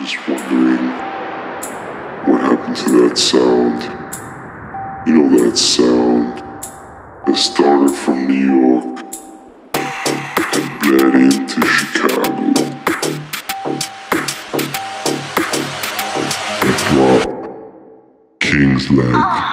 Just wondering what happened to that sound. You know, that sound that started from New York and bled into Chicago. Hip-hop, King's Leg.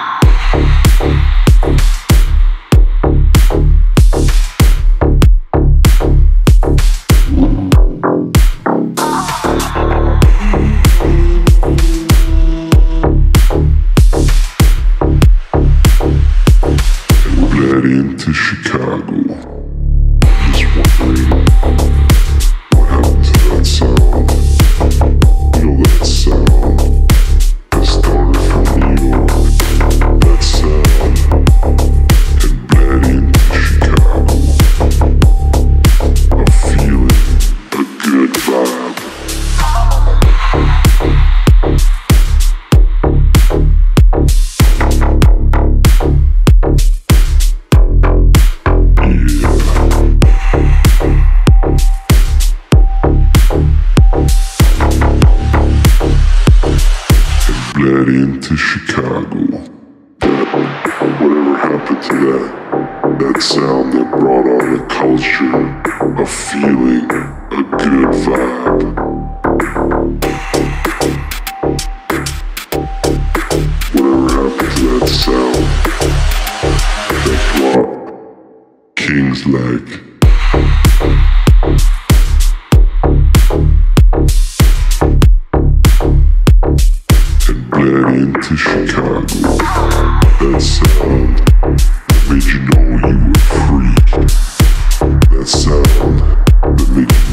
Into Chicago. Just wondering what happened to that sound. You know, that sound that started from New York. That sound had bled into Chicago. A feeling, a good vibe. Bled into Chicago. Whatever happened to that sound that brought on a culture, a feeling, a good vibe. Whatever happened to that sound that brought King's Leg. Bled into Chicago. That sound that made you know you were free. That sound that made you